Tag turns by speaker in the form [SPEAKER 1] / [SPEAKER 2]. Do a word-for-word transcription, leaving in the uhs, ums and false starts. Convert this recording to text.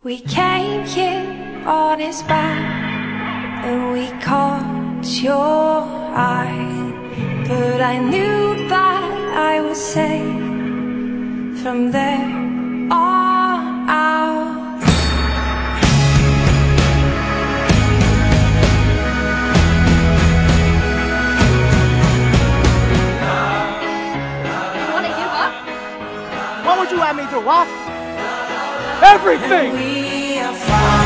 [SPEAKER 1] We came here on his back and we caught your eye, but I knew that I was safe from there on out.
[SPEAKER 2] You want to give up?
[SPEAKER 3] What would you have me do, huh? Everything!
[SPEAKER 1] We are fine.